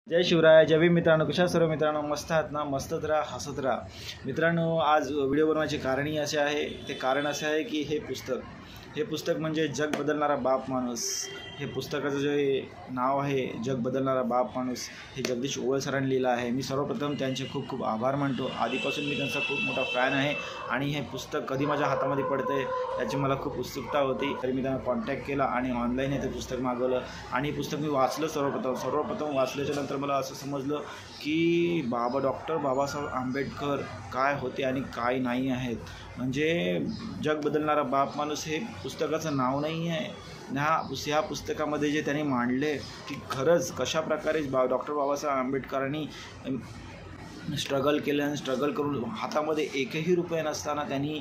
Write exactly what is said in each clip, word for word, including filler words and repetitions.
जय शिवराय, जय भीम मित्रांनो. कशा सर्व मित्रांनो मस्त आहात ना? मस्तच राहा, हसत राहा मित्रांनो. आज व्हिडिओ बनवायचे कारणही असे आहे, ते कारण असे आहे की हे पुस्तक हे पुस्तक म्हणजे जग बदलणारा बाप माणूस. हे पुस्तकाचं जे नाव आहे जग बदलणारा बाप माणूस, हे जगदीश ओवळ सरांनी लिहिलं आहे. मी सर्वप्रथम त्यांचे खूप खूप आभार मानतो. आधीपासून मी त्यांचा खूप मोठा फॅन आहे आणि हे पुस्तक कधी माझ्या हातामध्ये पडते याची मला खूप उत्सुकता होती. तरी मी त्यांना कॉन्टॅक्ट केला आणि ऑनलाईन हे ते पुस्तक मागवलं आणि पुस्तक मी वाचलं. सर्वप्रथम सर्वप्रथम वाचल्याच्या नंतर मला असं समजलं की बाबा डॉक्टर बाबासाहेब आंबेडकर काय होते आणि काय नाही आहेत. म्हणजे जग बदलणारा बाप माणूस हे पुस्तकाचं नाव नाही आहे. ह्या ह्या पुस्तकामध्ये जे त्यांनी मांडले की खरंच कशाप्रकारे बा डॉक्टर बाबासाहेब आंबेडकरांनी स्ट्रगल केलं आणि स्ट्रगल करून हातामध्ये एकही रुपये नसताना त्यांनी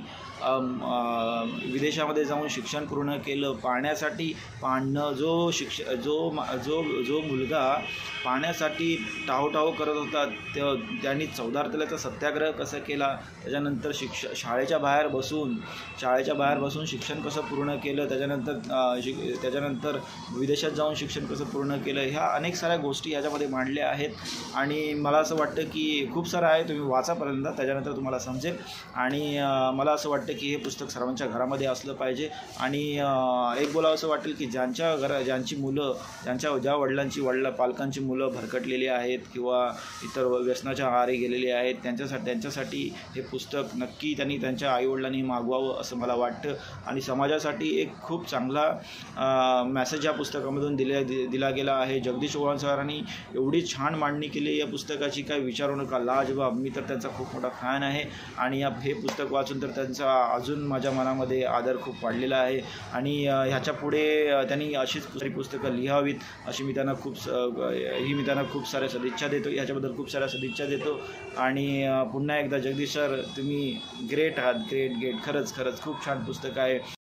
विदेशामध्ये जाऊन शिक्षण पूर्ण केलं. पाण्यासाठी पाणं जो शिक्ष जो जो जो मुलगा पाण्यासाठी टावटाव करत होता त्या त्यांनी चौदार तलाचा सत्याग्रह कसं केला, त्याच्यानंतर शिक्ष शाळेच्या बाहेर बसून शाळेच्या बाहेर बसून शिक्षण कसं पूर्ण केलं, त्याच्यानंतर शिक त्याच्यानंतर विदेशात जाऊन शिक्षण कसं पूर्ण केलं, ह्या अनेक साऱ्या गोष्टी ह्याच्यामध्ये मांडल्या आहेत. आणि मला असं वाटतं की खूप सारं आहे, तुम्ही वाचापर्यंत त्याच्यानंतर तुम्हाला समजेल. आणि मला असं वाटतं की हे पुस्तक सर्वांच्या घरामध्ये असलं पाहिजे. आणि एक बोलावं असं वाटेल की ज्यांच्या घरा ज्यांची मुलं ज्यांच्या ज्या वडिलांची वडिला पालकांची मुलं भरकटलेली आहेत किंवा इतर व्यसनाच्या आहारी गेलेली आहेत, त्यांच्यासाठी त्यांच्यासाठी हे पुस्तक नक्की त्यांनी त्यांच्या आईवडिलांनी मागवावं असं मला वाटतं. आणि समाजासाठी एक खूप चांगला मॅसेज या पुस्तकामधून दिल्या दिला गेला आहे. जगदीश ओवळ सरांनी एवढी छान मांडणी केली या पुस्तकाची, काय विचारू नका, लाजवाब. मी तर त्यांचा खूप मोठा फॅन आहे आणि या हे पुस्तक वाचून तर त्यांचा अजून माझ्या मनामध्ये आदर खूप वाढलेला आहे. आणि ह्याच्या पुढे त्यांनी अशीच पुस्तकं लिहावीत अशी मी त्यांना खूप ही मी त्यांना खूप साऱ्या सदिच्छा देतो. ह्याच्याबद्दल खूप साऱ्या सदिच्छा देतो. आणि पुन्हा एकदा जगदीश सर, तुम्ही ग्रेट आहात, ग्रेट ग्रेट खरंच खरंच खूप छान पुस्तक आहे.